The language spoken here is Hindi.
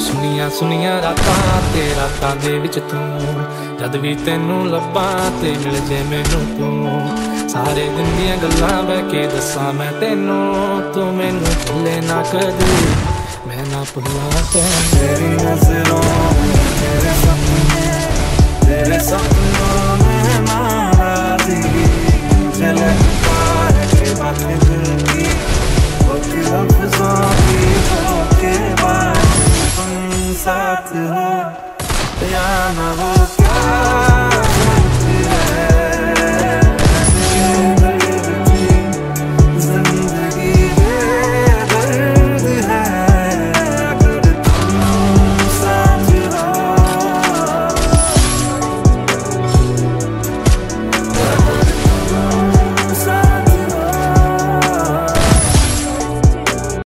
सुनिया सुनिया रातां ते रातां दे विच तू जद भी तेनू लब्बां ते मिल जे मैनू तू सारे दिन दियां गल्लां बह के दस्सां मैं तेनू तू मैनू भुल्ले ना कदी मैं ना भुल्ला तैनू तेरी नज़रों तेरे सपनों में नाराज़ी चले पार के बातें दिल की वो लफ्ज़ों